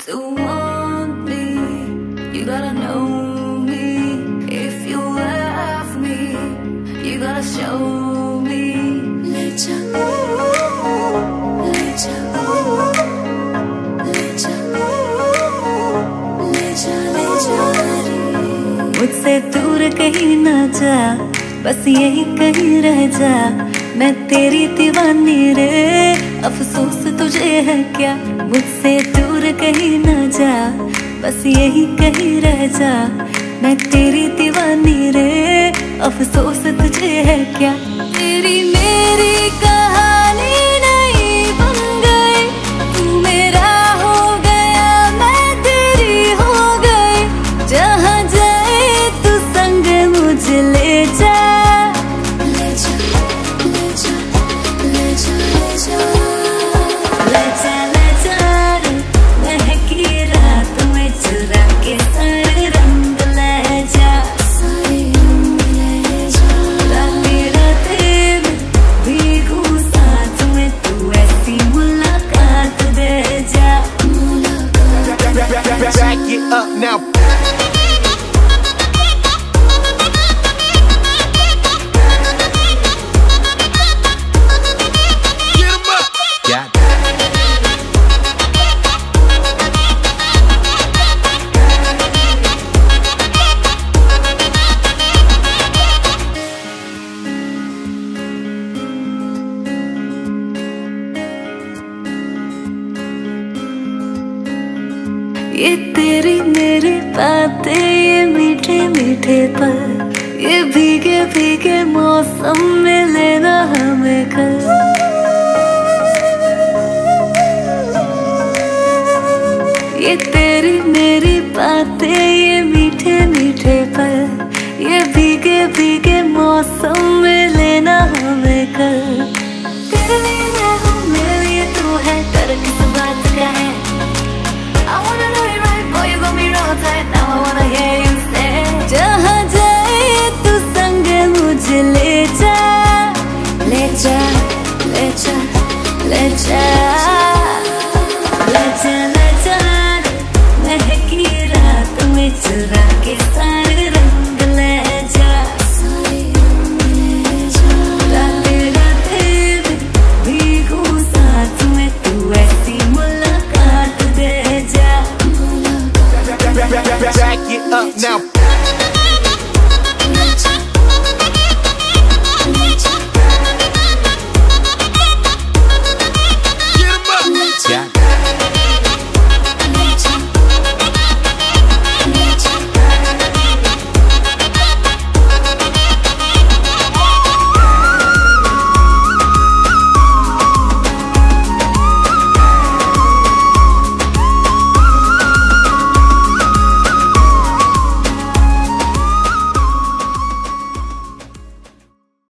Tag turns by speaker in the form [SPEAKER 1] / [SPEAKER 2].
[SPEAKER 1] To want me, you gotta know me. If you love me, you gotta show me. Let ya, let ya, let ya, let ya, let ya.
[SPEAKER 2] मुझसे दूर कहीं ना जा, बस यही कहीं रह जा। मैं तेरी दीवानी रे, अफसोस तुझे है क्या। मुझसे दूर कहीं ना जा, बस यही कहीं रह जा। मैं तेरी दीवानी रे, अफसोस तुझे है क्या। तेरी मेरी कहानी नहीं बन गई, तू मेरा हो गया, मैं तेरी हो गई। जहाँ जाए तू संग मुझे ले जा।
[SPEAKER 3] Back it up now. Get 'em up. Got it.
[SPEAKER 2] ये तेरी मेरी बातें, ये मीठे मीठे पल, ये भीगे भीगे मौसम में लेना हमें कल। ये तेरी मेरी बातें, ये मीठे मीठे पल, ये भीगे भीगे मौसम में लेना हमें कल। तेरे लिए मैं हूँ, मेरे लिए तू है, डर किस बात का है। I wanna know you right, boy, you got me real tight. Now I wanna hear you say, जहाँ जाए तू संग मुझे ले जा। ले जा, ले जा, ले जा, ले जा, ले जा। महकी रात में चुरा के सारे